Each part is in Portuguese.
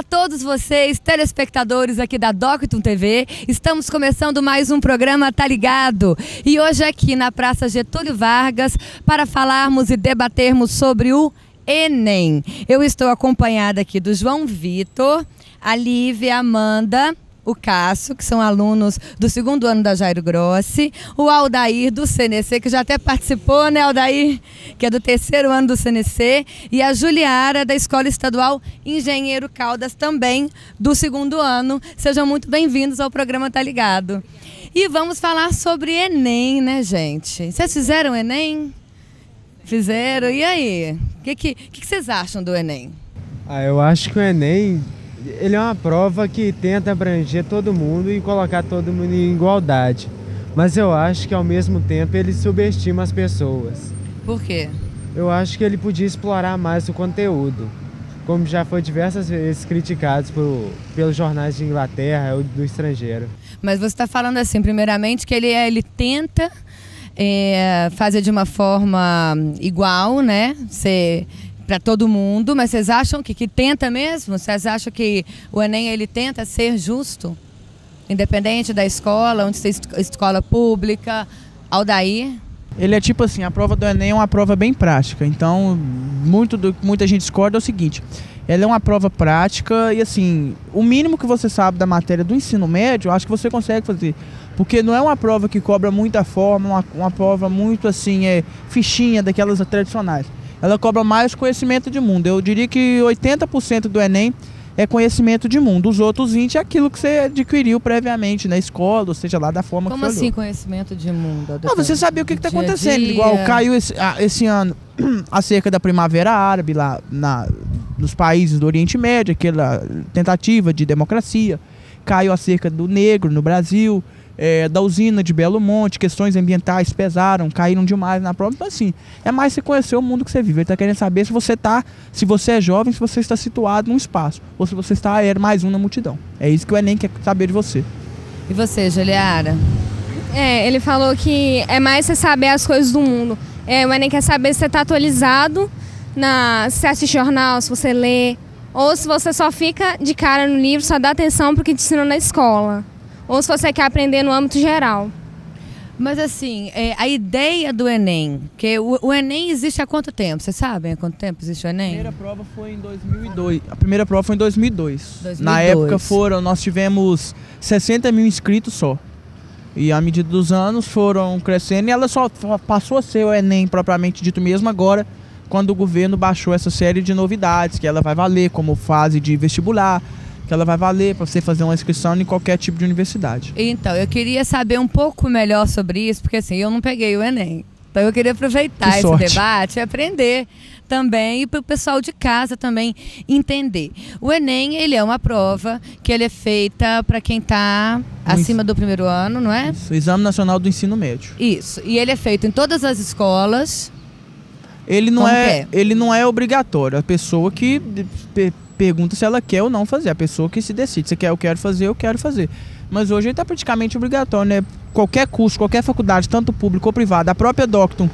Olá a todos vocês, telespectadores aqui da Doctum TV. Estamos começando mais um programa Tá Ligado. E hoje aqui na Praça Getúlio Vargas para falarmos e debatermos sobre o Enem. Eu estou acompanhada aqui do João Vitor, a Lívia, a Amanda, o Cássio, que são alunos do segundo ano da Jairo Grossi, o Aldair do CNC, que já até participou, né, Aldair? Que é do terceiro ano do CNC, e a Juliara, da Escola Estadual Engenheiro Caldas, também do segundo ano. Sejam muito bem-vindos ao programa Tá Ligado. E vamos falar sobre Enem, né, gente? Vocês fizeram Enem? Fizeram? E aí? O que vocês acham do Enem? Eu acho que o Enem... ele é uma prova que tenta abranger todo mundo e colocar todo mundo em igualdade. Mas eu acho que, ao mesmo tempo, ele subestima as pessoas. Por quê? Eu acho que ele podia explorar mais o conteúdo, como já foi diversas vezes criticado pelos jornais de Inglaterra ou do estrangeiro. Mas você está falando assim, primeiramente, que ele tenta fazer de uma forma igual, né? Para todo mundo, mas vocês acham que tenta mesmo? Vocês acham que o Enem ele tenta ser justo? Independente da escola, onde você escola pública, Aldair? Ele é tipo assim, a prova do Enem é uma prova bem prática, então muita gente discorda é o seguinte, ela é uma prova prática e assim, o mínimo que você sabe da matéria do ensino médio, eu acho que você consegue fazer, porque não é uma prova que cobra muita forma, uma prova muito assim, fichinha daquelas tradicionais. Ela cobra mais conhecimento de mundo. Eu diria que 80% do Enem é conhecimento de mundo. Os outros 20% é aquilo que você adquiriu previamente na escola, ou seja, lá da forma que você olhou. Como assim conhecimento de mundo? Não, você sabia o que está acontecendo. Igual caiu esse ano acerca da Primavera Árabe lá nos países do Oriente Médio, aquela tentativa de democracia. Caiu acerca do negro no Brasil. Da usina de Belo Monte, questões ambientais pesaram, caíram demais na prova. Então assim, é mais você conhecer o mundo que você vive. Ele está querendo saber se você é jovem, se você está situado num espaço, ou se você está mais um na multidão. É isso que o Enem quer saber de você. E você, Juliara? Ele falou que é mais você saber as coisas do mundo. O Enem quer saber se você está atualizado, se você assiste jornal, se você lê, ou se você só fica de cara no livro, só dá atenção para o que te ensinam na escola. Ou se você quer aprender no âmbito geral. Mas assim, a ideia do Enem, que o Enem existe há quanto tempo? Vocês sabem há quanto tempo existe o Enem? A primeira prova foi em 2002. A primeira prova foi em 2002. Na época nós tivemos 60 mil inscritos só. E à medida dos anos foram crescendo e ela só passou a ser o Enem propriamente dito mesmo agora, quando o governo baixou essa série de novidades, que ela vai valer como fase de vestibular, que ela vai valer para você fazer uma inscrição em qualquer tipo de universidade. Então, eu queria saber um pouco melhor sobre isso, porque assim, eu não peguei o Enem. Então eu queria aproveitar esse debate e aprender também, e para o pessoal de casa também entender. O Enem, ele é uma prova que ele é feita para quem está acima do primeiro ano, não é? Isso, Exame Nacional do Ensino Médio. Isso, e ele é feito em todas as escolas. Ele não é obrigatório. A pessoa que pergunta se ela quer ou não fazer. A pessoa que se decide. Se quer, eu quero fazer. Mas hoje ele está praticamente obrigatório, né? Qualquer curso, qualquer faculdade, tanto público ou privada, a própria Doctum,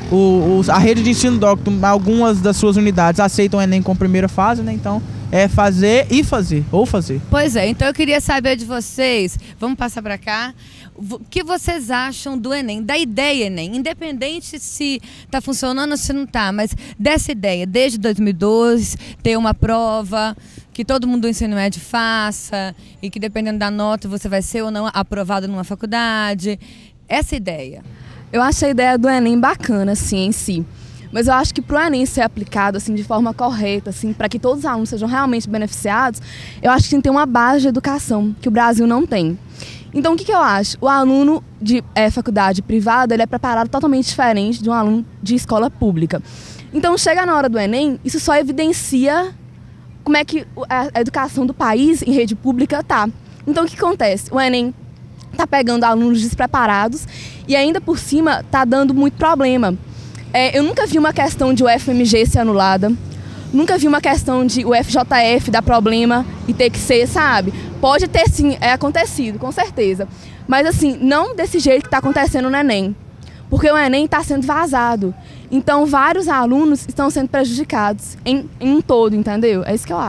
a rede de ensino Doctum, algumas das suas unidades aceitam o Enem como primeira fase, né? Então, é fazer e fazer, ou fazer. Pois é, então eu queria saber de vocês, vamos passar para cá, o que vocês acham do Enem, da ideia Enem, independente se está funcionando ou se não está, mas dessa ideia, desde 2012, ter uma prova que todo mundo do ensino médio faça e que dependendo da nota você vai ser ou não aprovado numa faculdade, essa ideia. Eu acho a ideia do Enem bacana, assim, em si. Mas eu acho que para o Enem ser aplicado assim, de forma correta, assim, para que todos os alunos sejam realmente beneficiados, eu acho que tem que ter uma base de educação, que o Brasil não tem. Então, o que eu acho? O aluno de faculdade privada, ele é preparado totalmente diferente de um aluno de escola pública. Então, chega na hora do Enem, isso só evidencia como é que a educação do país em rede pública tá. Então, o que acontece? O Enem tá pegando alunos despreparados e ainda por cima tá dando muito problema. Eu nunca vi uma questão de UFMG ser anulada, nunca vi uma questão de o FJF dar problema e ter que ser, sabe? Pode ter sim, acontecido, com certeza. Mas assim, não desse jeito que está acontecendo no Enem. Porque o Enem está sendo vazado. Então vários alunos estão sendo prejudicados em um todo, entendeu? É isso que eu acho.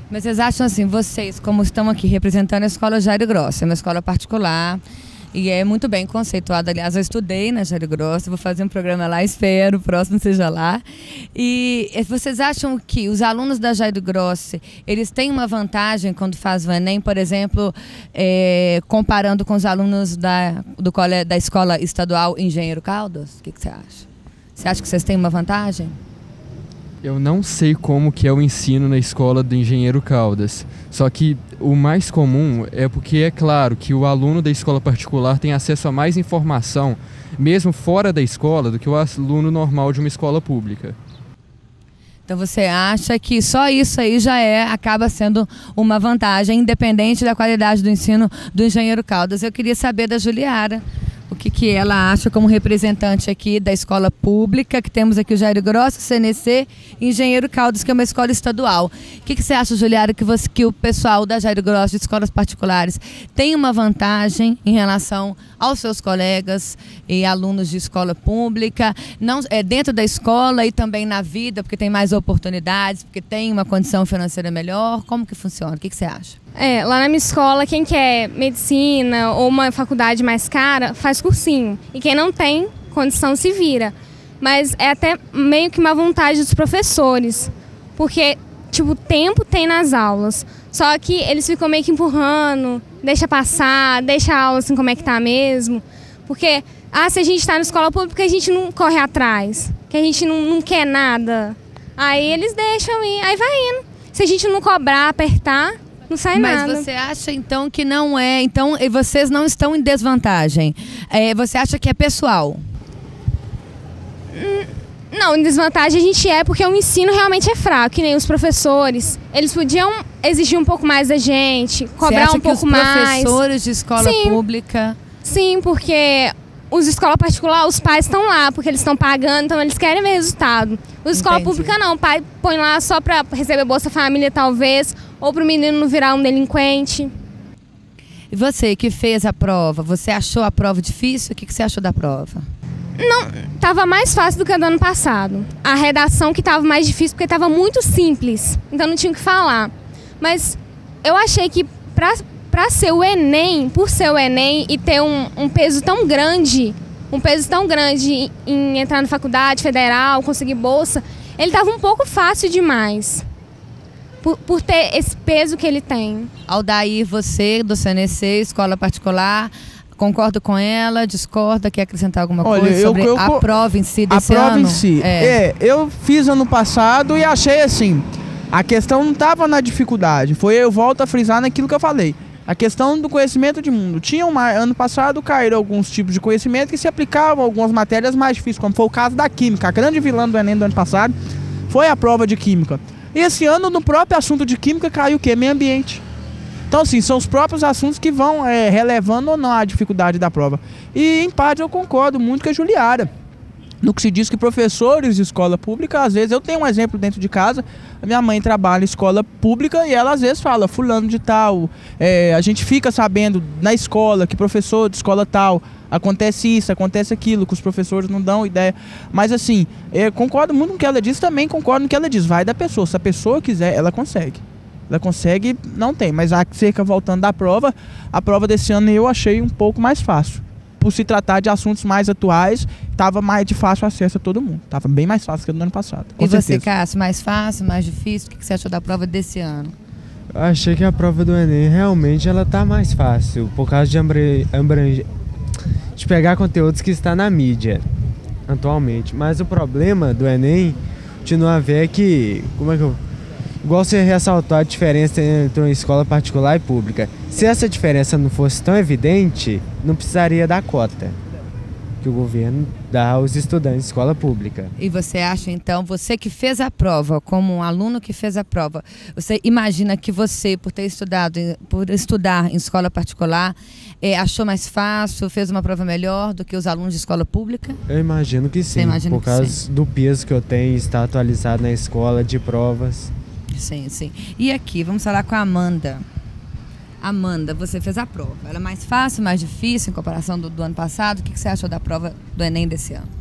Mas vocês acham assim, vocês, como estão aqui representando a escola Jairo Grossi, é uma escola particular e é muito bem conceituada. Aliás, eu estudei na Jairo Grossi, vou fazer um programa lá, espero, o próximo seja lá. E vocês acham que os alunos da Jairo Grossi, eles têm uma vantagem quando fazem o Enem, por exemplo, comparando com os alunos da escola estadual Engenheiro Caldas? O que você acha? Você acha que vocês têm uma vantagem? Eu não sei como que é o ensino na escola do Engenheiro Caldas, só que o mais comum é porque é claro que o aluno da escola particular tem acesso a mais informação, mesmo fora da escola, do que o aluno normal de uma escola pública. Então você acha que só isso aí já acaba sendo uma vantagem, independente da qualidade do ensino do Engenheiro Caldas. Eu queria saber da Juliara, o que ela acha como representante aqui da escola pública, que temos aqui o Jairo Grossi, o CNC e Engenheiro Caldas, que é uma escola estadual. O que você acha, Juliara, que o pessoal da Jairo Grossi, de escolas particulares, tem uma vantagem em relação aos seus colegas e alunos de escola pública, não, dentro da escola e também na vida, porque tem mais oportunidades, porque tem uma condição financeira melhor? Como que funciona? O que você acha? Lá na minha escola, quem quer medicina ou uma faculdade mais cara, faz cursinho. E quem não tem condição se vira. Mas é até meio que uma vontade dos professores. Porque, tipo, tempo tem nas aulas. Só que eles ficam meio que empurrando, deixa passar, deixa a aula assim como é que tá mesmo. Porque, se a gente tá na escola pública, a gente não corre atrás. Que a gente não quer nada. Aí eles deixam ir, aí vai indo. Se a gente não cobrar, apertar, não sai nada. Mas você acha então que não é, então vocês não estão em desvantagem? Você acha que é pessoal? Não, em desvantagem a gente porque o ensino realmente é fraco, que nem os professores. Eles podiam exigir um pouco mais da gente, cobrar um pouco mais. Você acha que os professores de escola pública... Sim, porque os de escola particular, os pais estão lá, porque eles estão pagando, então eles querem ver resultado. Os de escola pública não, o pai põe lá só para receber Bolsa Família talvez, ou para o menino não virar um delinquente. E você que fez a prova, você achou a prova difícil? O que você achou da prova? Não, estava mais fácil do que a do ano passado. A redação que estava mais difícil porque estava muito simples, então não tinha o que falar. Mas eu achei que para ser o Enem, por ser o Enem e ter um peso tão grande, em entrar na faculdade federal, conseguir bolsa, ele estava um pouco fácil demais. Por ter esse peso que ele tem. Aldair, você do CNC, escola particular, concorda com ela, discorda, quer acrescentar alguma coisa sobre a prova em si desse ano? A prova em si, eu fiz ano passado e achei assim, a questão não estava na dificuldade, eu volto a frisar naquilo que eu falei. A questão do conhecimento de mundo. Ano passado caíram alguns tipos de conhecimento que se aplicavam a algumas matérias mais difíceis, como foi o caso da Química. A grande vilã do Enem do ano passado foi a prova de Química. E esse ano, no próprio assunto de Química, caiu o quê? Meio ambiente. Então, assim, são os próprios assuntos que vão relevando ou não a dificuldade da prova. E, em parte, eu concordo muito com a Juliara. No que se diz que professores de escola pública, às vezes, eu tenho um exemplo dentro de casa, a minha mãe trabalha em escola pública e ela às vezes fala, fulano de tal, a gente fica sabendo na escola que professor de escola tal, acontece isso, acontece aquilo, que os professores não dão ideia. Mas assim, eu concordo muito com o que ela diz, também concordo no que ela diz, vai da pessoa, se a pessoa quiser, ela consegue. Ela consegue, não tem, mas acerca voltando da prova, a prova desse ano eu achei um pouco mais fácil. Por se tratar de assuntos mais atuais, estava mais de fácil acesso a todo mundo. Estava bem mais fácil que o do ano passado. E você, Cássio, mais fácil, mais difícil? O que você achou da prova desse ano? Eu achei que a prova do Enem realmente ela tá mais fácil, por causa de pegar conteúdos que está na mídia atualmente. Mas o problema do Enem continua a ver que, igual você ressaltou a diferença entre uma escola particular e pública. Se essa diferença não fosse tão evidente, não precisaria da cota que o governo dá aos estudantes de escola pública. E você acha, então, você que fez a prova, como um aluno que fez a prova, você imagina que você, por estudar em escola particular, achou mais fácil, fez uma prova melhor do que os alunos de escola pública? Eu imagino que sim, por causa do peso que eu tenho, estar atualizado na escola de provas. Sim, sim. E aqui, vamos falar com a Amanda. Amanda, você fez a prova. Ela é mais fácil, mais difícil em comparação do ano passado? O que você achou da prova do Enem desse ano?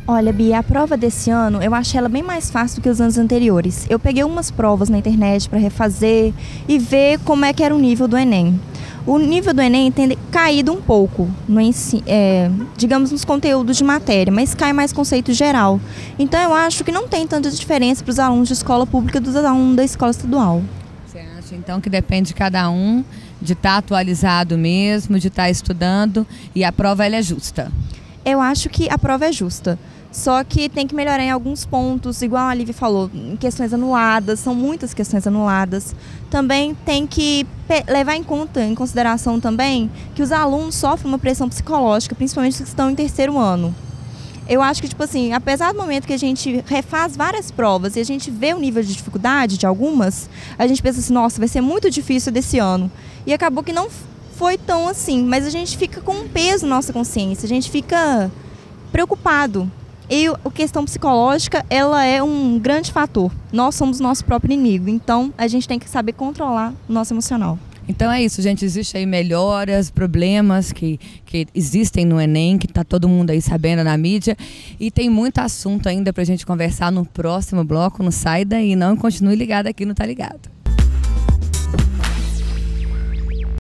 Olha, Bia, a prova desse ano, eu achei ela bem mais fácil do que os anos anteriores. Eu peguei umas provas na internet para refazer e ver como é que era o nível do Enem. O nível do Enem tem caído um pouco, digamos, nos conteúdos de matéria, mas cai mais conceito geral. Então eu acho que não tem tanta diferença para os alunos de escola pública dos alunos da escola estadual. Você acha então que depende de cada um, de estar atualizado mesmo, de estar estudando, e a prova ela é justa? Eu acho que a prova é justa. Só que tem que melhorar em alguns pontos, igual a Lívia falou, em questões anuladas, são muitas questões anuladas. Também tem que levar em consideração também que os alunos sofrem uma pressão psicológica, principalmente os que estão em terceiro ano. Eu acho que, tipo assim, apesar do momento que a gente refaz várias provas e a gente vê o nível de dificuldade de algumas, a gente pensa assim, nossa, vai ser muito difícil desse ano. E acabou que não foi tão assim, mas a gente fica com um peso na nossa consciência, a gente fica preocupado. E a questão psicológica, ela é um grande fator. Nós somos o nosso próprio inimigo, então a gente tem que saber controlar o nosso emocional. Então é isso, gente, existe aí melhoras, problemas que existem no Enem, que tá todo mundo aí sabendo na mídia, e tem muito assunto ainda pra gente conversar no próximo bloco, não sai daí não, continue ligado aqui no Tá Ligado.